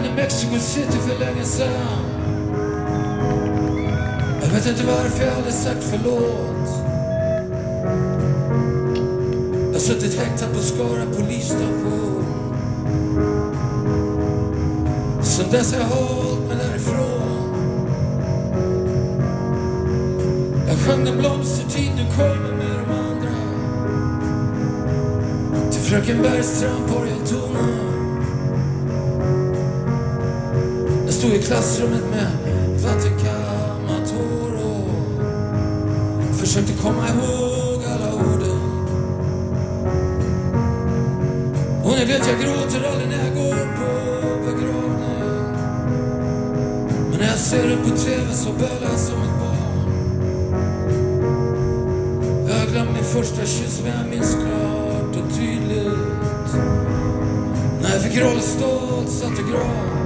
land i Mexico City för länge sedan. Jag vet inte varför jag aldrig sagt förlåt. Jag har suttit häktad på Skara polisstation. Sen dess har jag hållit mig därifrån. Jag sjöng en blomstertid, nu kommer med de andra. Till Fröken Bergstrand på Orgeltona. Jag stod i klassrummet med vattenkammator och försökte komma ihåg alla orden. Och ni vet, jag gråter aldrig när jag går på begravning. Men när jag ser det på TV så bölar jag som ett barn. Jag har glömt min första kyss, men jag minns klart och tydligt när jag fick rollstål satt i grav.